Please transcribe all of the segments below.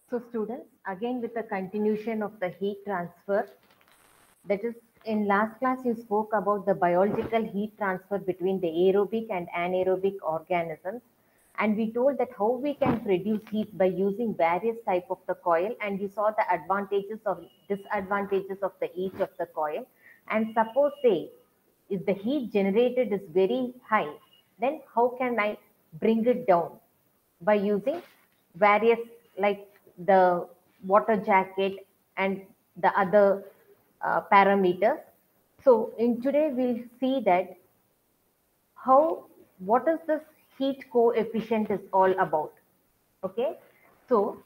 So students, again with the continuation of the heat transfer, that is in last class you spoke about the biological heat transfer between the aerobic and anaerobic organisms, and we told that how we can produce heat by using various type of the coil, and you saw the advantages of disadvantages of the each of the coil. And suppose say if the heat generated is very high, then how can I bring it down? By using various like the water jacket and the other parameters. So in today we'll see that how what is this heat coefficient is all about. Okay, so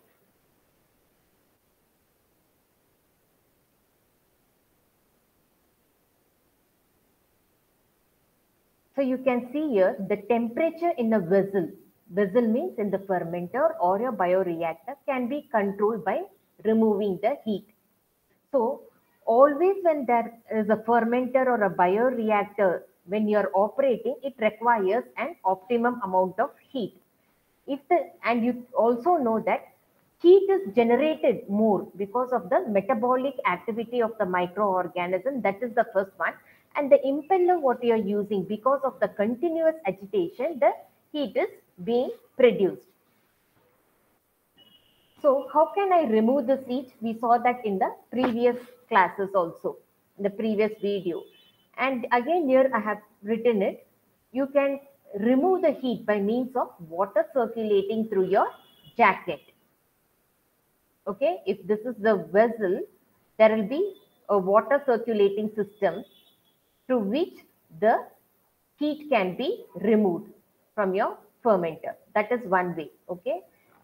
so you can see here the temperature in a vessel. Vessel means in the fermenter or a bioreactor can be controlled by removing the heat. So always when there is a fermenter or a bioreactor, when you are operating, it requires an optimum amount of heat. And you also know that heat is generated more because of the metabolic activity of the microorganism. That is the first one. And the impeller, what you are using, because of the continuous agitation, the heat is being produced. So how can I remove this heat? We saw that in the previous classes also, in the previous video. And again here I have written it. You can remove the heat by means of water circulating through your jacket. Okay, if this is the vessel, there will be a water circulating system through which the heat can be removed from your fermenter. That is one way. Okay,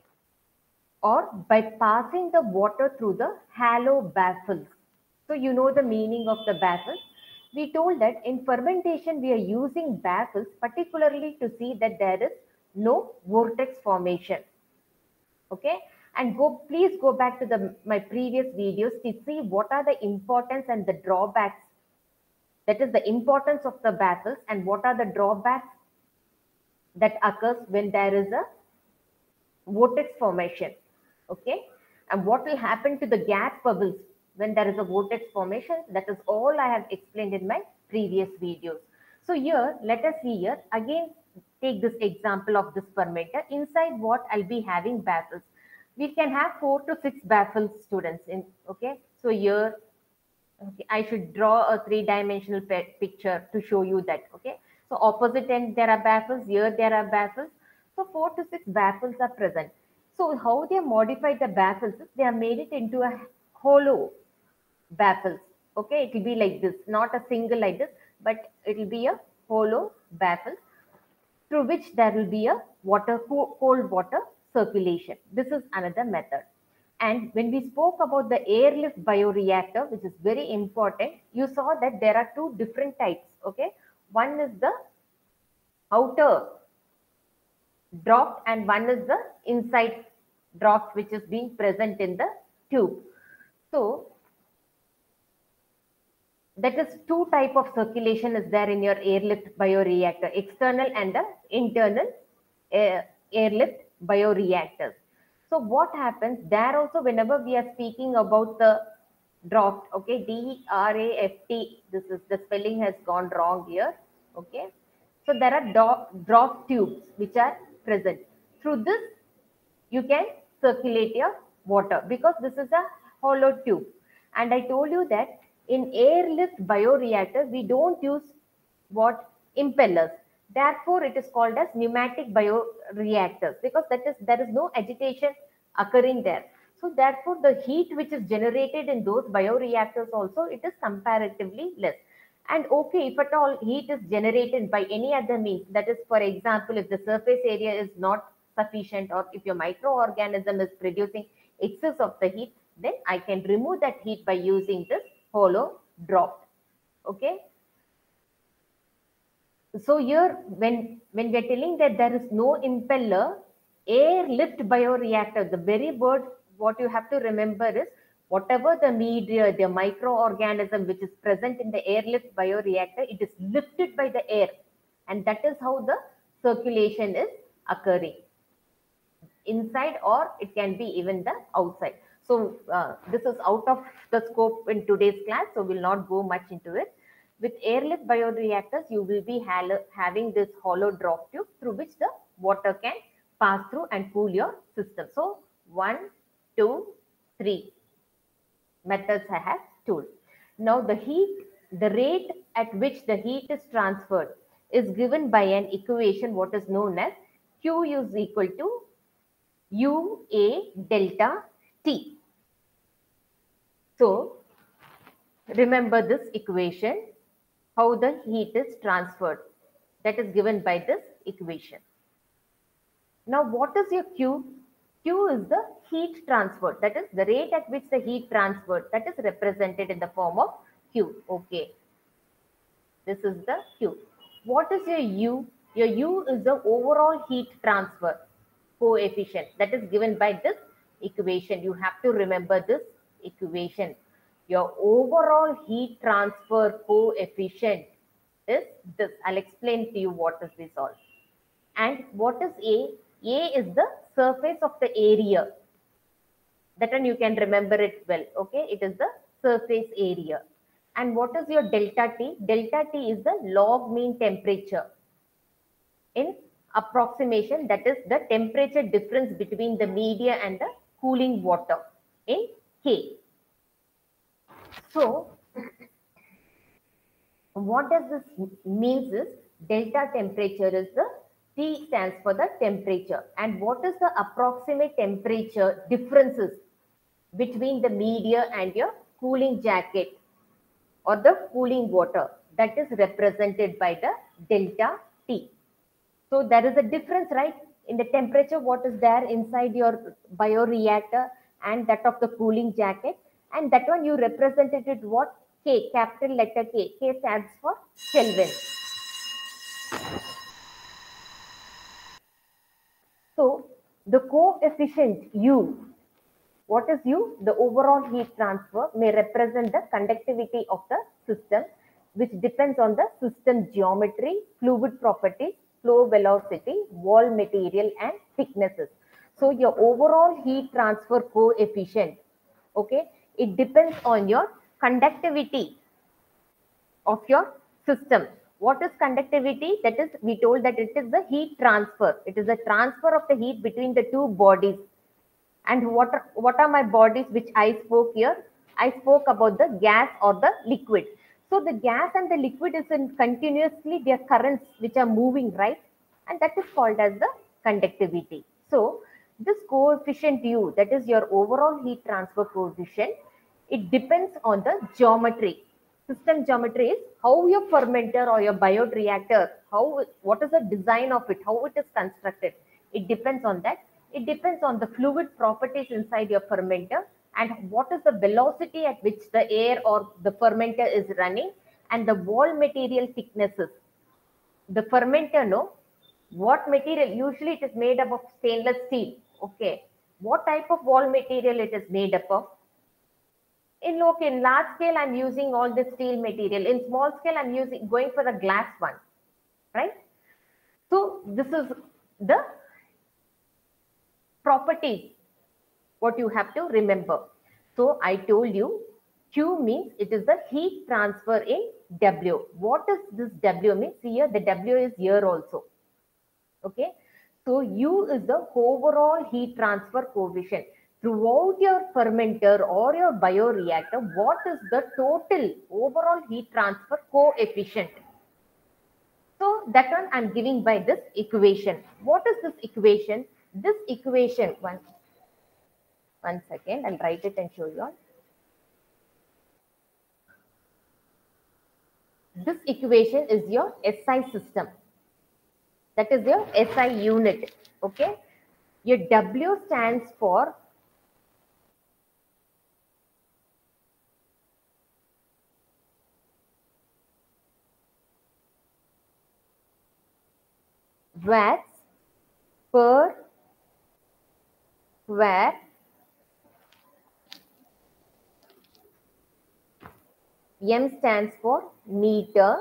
or by passing the water through the hollow baffles. So you know the meaning of the baffles. We told that in fermentation we are using baffles particularly to see that there is no vortex formation. Okay, and please go back to my previous videos to see what are the importance and the drawbacks. That is the importance of the baffles and what are the drawbacks that occurs when there is a vortex formation. Okay, and what will happen to the gas bubbles when there is a vortex formation? That is all I have explained in my previous videos. So here let us see here again, take this example of this fermenter. Inside what I'll be having baffles, we can have 4 to 6 baffles, students. In okay, so here, okay, I should draw a three-dimensional picture to show you that. Okay, so opposite end there are baffles, here there are baffles. So 4 to 6 baffles are present. So how they modified the baffles is they have made it into a hollow baffles. Okay, it will be like this, not a single like this, but it will be a hollow baffle through which there will be a cold water circulation. This is another method. And when we spoke about the airlift bioreactor, which is very important, you saw that there are two different types. Okay, one is the outer drop and one is the inside drop, which is being present in the tube. So that is two type of circulation is there in your airlift bioreactor, external and the internal airlift bioreactors. So what happens there also, whenever we are speaking about the draft, okay, DRAFT, this is the spelling has gone wrong here. Okay, so there are draft tubes which are present. Through this you can circulate your water because this is a hollow tube. And I told you that in airlift bioreactor, we don't use what impellers. Therefore, it is called as pneumatic bioreactors because there is no agitation occurring there. So therefore, the heat which is generated in those bioreactors also, it is comparatively less. And okay, if at all heat is generated by any other means, that is, for example, if the surface area is not sufficient or if your microorganism is producing excess of the heat, then I can remove that heat by using this hollow drop. Okay. So here, when we are telling that there is no impeller, airlift bioreactor, the very word what you have to remember is whatever the media, the microorganism which is present in the airlift bioreactor, it is lifted by the air, and that is how the circulation is occurring. inside or it can be even the outside. So this is out of the scope in today's class, so we'll not go much into it. With airlift bioreactors, you will be having this hollow drop tube through which the water can pass through and cool your system. So 1, 2, 3 methods I have told. Now the rate at which the heat is transferred is given by an equation what is known as Q is equal to UA delta T. So remember this equation, how the heat is transferred. That is given by this equation. Now what is your Q? Q is the heat transfer. That is the rate at which the heat transferred. That is represented in the form of Q. Okay. This is the Q. What is your U? Your U is the overall heat transfer coefficient. That is given by this equation. You have to remember this equation. Your overall heat transfer coefficient is this. I'll explain to you what is this all. And what is A? A is the surface of the area. That one you can remember it well. Okay, it is the surface area. And what is your delta T? Delta T is the log mean temperature. In approximation, that is the temperature difference between the media and the cooling water in K. So, what does this means is delta temperature is the T stands for the temperature. And what is the approximate temperature differences between the media and your cooling jacket or the cooling water? That is represented by the delta T. So there is a difference, right? In the temperature, what is there inside your bioreactor and that of the cooling jacket. And that one you represented it what? K, capital letter K. K stands for Kelvin. So the coefficient U, what is U? The overall heat transfer may represent the conductivity of the system, which depends on the system geometry, fluid properties, flow velocity, wall material, and thicknesses. So your overall heat transfer coefficient, okay, it depends on your conductivity of your system. What is conductivity? That is, we told that it is the heat transfer. It is the transfer of the heat between the two bodies. And what are my bodies which I spoke here? I spoke about the gas or the liquid. So the gas and the liquid is in continuously their currents which are moving, right? And that is called as the conductivity. So this coefficient U, that is your overall heat transfer coefficient, it depends on the geometry. System geometry is how your fermenter or your bioreactor, what is the design of it, how it is constructed. It depends on that. It depends on the fluid properties inside your fermenter and what is the velocity at which the air or the fermenter is running and the wall material thicknesses. The fermenter, no, what material? Usually it is made up of stainless steel. Okay. What type of wall material it is made up of? In large scale, I'm using all the steel material. In small scale, I'm going for the glass one, right? So this is the properties, what you have to remember. So I told you Q means it is the heat transfer in W. What does this W mean? See here, the W is here also. Okay. So U is the overall heat transfer coefficient. Throughout your fermenter or your bioreactor, what is the total overall heat transfer coefficient? So that one I'm giving by this equation. What is this equation? This equation, one second, I'll write it and show you all. This equation is your SI system. That is your SI unit. Okay. Your W stands for watts per square M stands for meter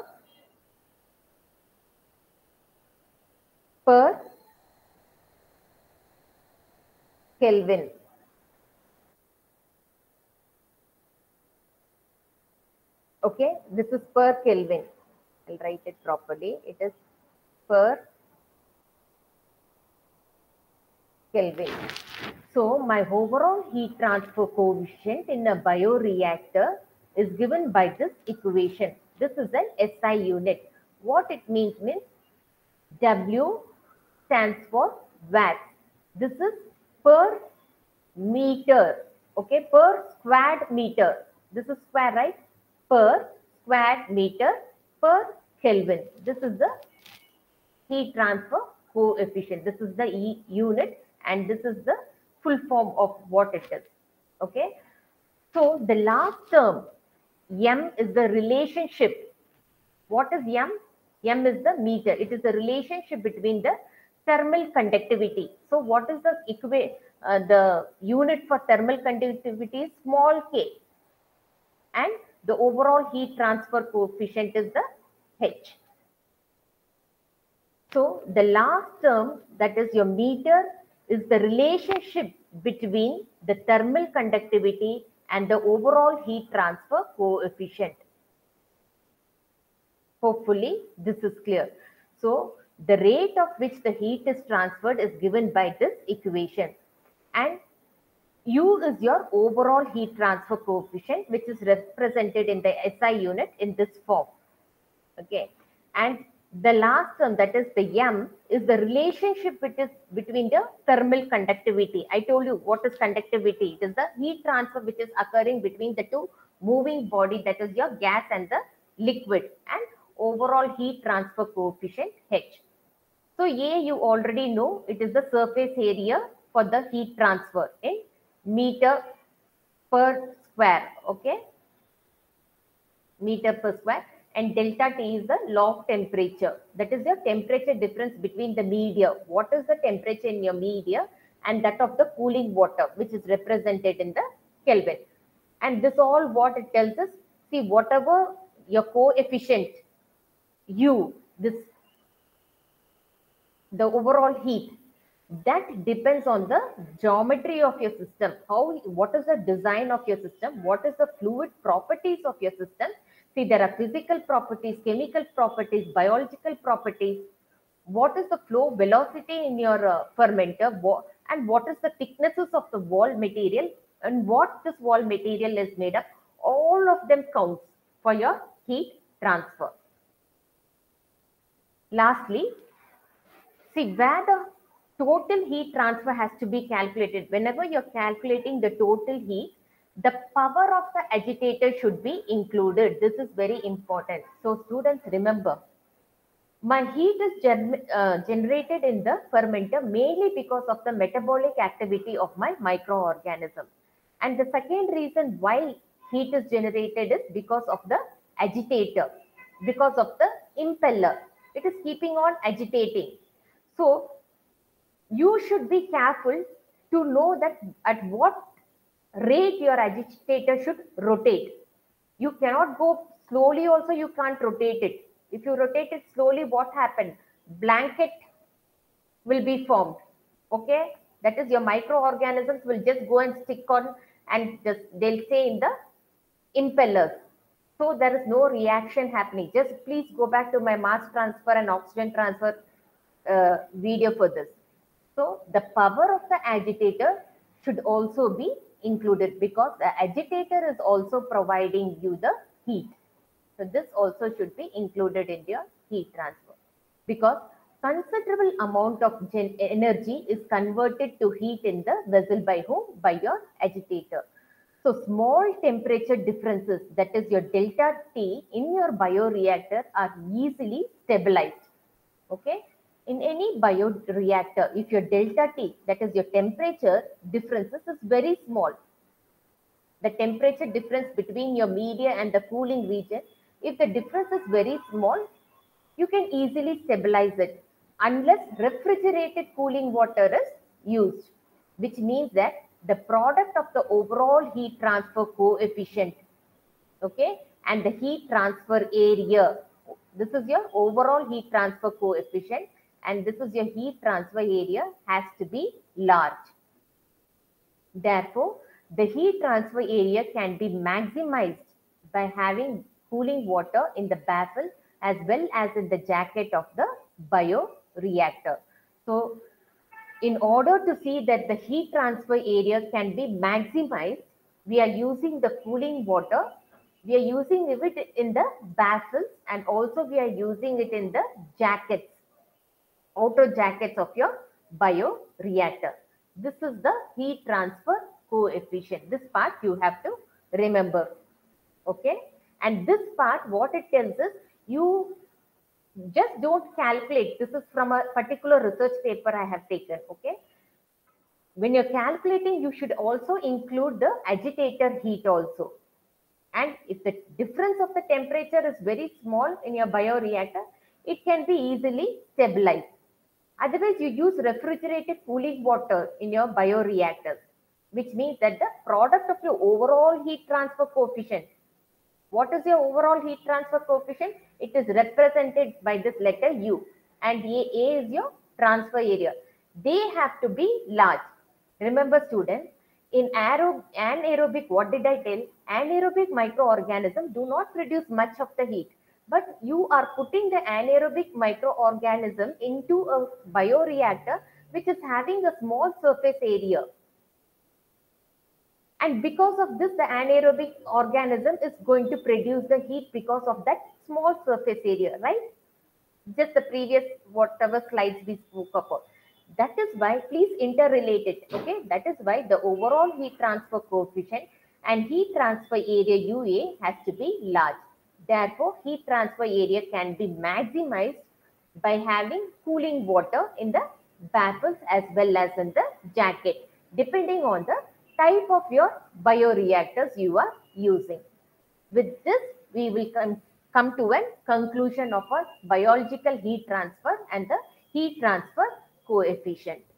per Kelvin. Okay, this is per Kelvin. I'll write it properly. It is per Kelvin. So my overall heat transfer coefficient in a bioreactor is given by this equation. This is an SI unit. What it means W stands for watts. This is per meter. Okay, per squared meter. This is square, right? Per squared meter per Kelvin. This is the heat transfer coefficient. This is the unit and this is the full form of what it is. Okay. So the last term, M, is the relationship. What is M? M is the meter. It is the relationship between the thermal conductivity. So what is the unit for thermal conductivity is small k, and the overall heat transfer coefficient is the H. So the last term, that is your meter, is the relationship between the thermal conductivity and the overall heat transfer coefficient. Hopefully this is clear. So the rate of which the heat is transferred is given by this equation, and U is your overall heat transfer coefficient, which is represented in the SI unit in this form. Okay, and the last term, that is the M, is the relationship between the thermal conductivity. I told you what is conductivity. It is the heat transfer which is occurring between the two moving body, that is your gas and the liquid, and overall heat transfer coefficient H. So A, you already know, it is the surface area for the heat transfer in meter per square. Okay, meter per square. And delta T is the log temperature. That is your temperature difference between the media. What is the temperature in your media and that of the cooling water, which is represented in the Kelvin. And this all what it tells us, see, whatever your coefficient U, the overall heat, that depends on the geometry of your system. What is the design of your system? What is the fluid properties of your system? See, there are physical properties, chemical properties, biological properties. What is the flow velocity in your fermenter? And what is the thicknesses of the wall material? And what this wall material is made of? All of them counts for your heat transfer. Lastly, see, where the total heat transfer has to be calculated. Whenever you're calculating the total heat, the power of the agitator should be included. This is very important. So students, remember, my heat is generated in the fermenter mainly because of the metabolic activity of my microorganism. And the second reason why heat is generated is because of the agitator, because of the impeller. It is keeping on agitating. So you should be careful to know that at what rate your agitator should rotate. You cannot go slowly also, you can't rotate it. If you rotate it slowly, what happened? Blanket will be formed. Okay, that is your microorganisms will just go and stick on, and just they'll stay in the impellers. So there is no reaction happening. Just please go back to my mass transfer and oxygen transfer video for this. So the power of the agitator should also be included, because the agitator is also providing you the heat. So this also should be included in your heat transfer, because considerable amount of energy is converted to heat in the vessel by whom? By your agitator. So small temperature differences, that is your delta T in your bioreactor, are easily stabilized. Okay. In any bioreactor, if your delta T, that is your temperature differences, is very small, the temperature difference between your media and the cooling region, if the difference is very small, you can easily stabilize it unless refrigerated cooling water is used, which means that the product of the overall heat transfer coefficient, okay, and the heat transfer area, this is your overall heat transfer coefficient, and this is your heat transfer area, has to be large. Therefore, the heat transfer area can be maximized by having cooling water in the baffle as well as in the jacket of the bioreactor. So, in order to see that the heat transfer area can be maximized, we are using the cooling water. We are using it in the baffles and also we are using it in the jackets, outer jackets of your bioreactor. This is the heat transfer coefficient. This part you have to remember. Okay. And this part, what it tells us, you just don't calculate. This is from a particular research paper I have taken. Okay. When you're calculating, you should also include the agitator heat also. And if the difference of the temperature is very small in your bioreactor, it can be easily stabilized. Otherwise, you use refrigerated cooling water in your bioreactors, which means that the product of your overall heat transfer coefficient. What is your overall heat transfer coefficient? It is represented by this letter U, and A is your transfer area. They have to be large. Remember, students, in anaerobic, what did I tell? Anaerobic microorganisms do not produce much of the heat, but you are putting the anaerobic microorganism into a bioreactor which is having a small surface area. And because of this, the anaerobic organism is going to produce the heat because of that small surface area, right? Just the previous, whatever slides we spoke about. That is why, please interrelate it, okay? That is why the overall heat transfer coefficient and heat transfer area UA has to be large. Therefore, heat transfer area can be maximized by having cooling water in the baffles as well as in the jacket, depending on the type of your bioreactors you are using. With this, we will come to a conclusion of our biological heat transfer and the heat transfer coefficient.